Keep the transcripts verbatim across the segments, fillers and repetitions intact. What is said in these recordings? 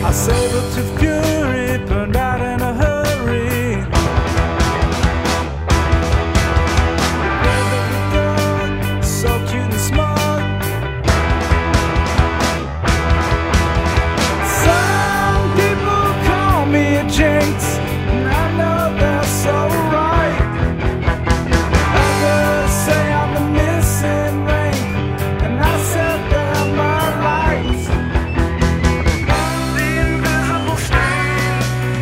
Our saber-tooth fury burned out in a hurry. The dog, so cute and smart. Some people call me a jinx, and I know they're so right. Others say I'm the missing link, and I set them my lights. The invisible stain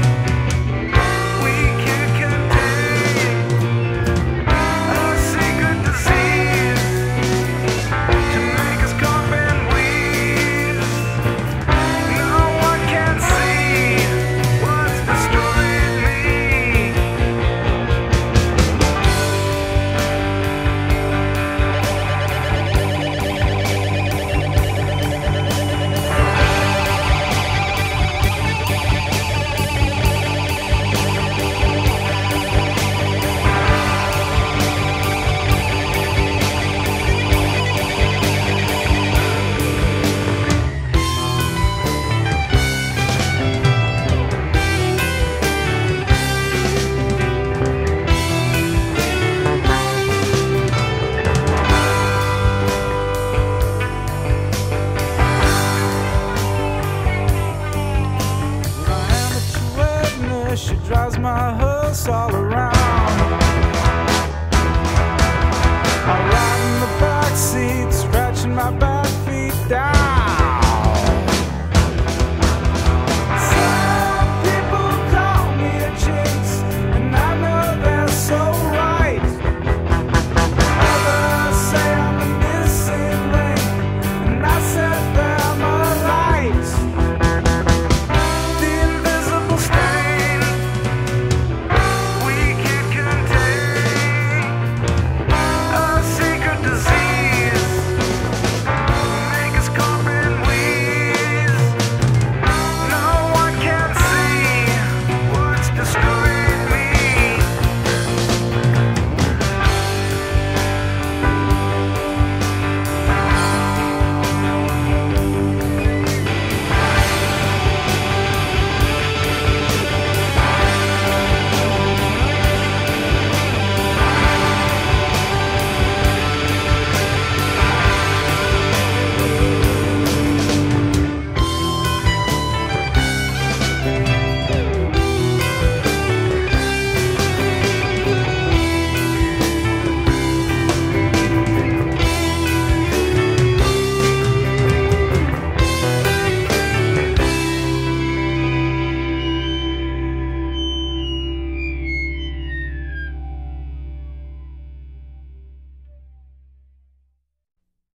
we can't contain, a secret disease to make us cough and wheeze. No one can see what's destroyed me. She drives my hearse all around. I ride in the back seat, scratching my back.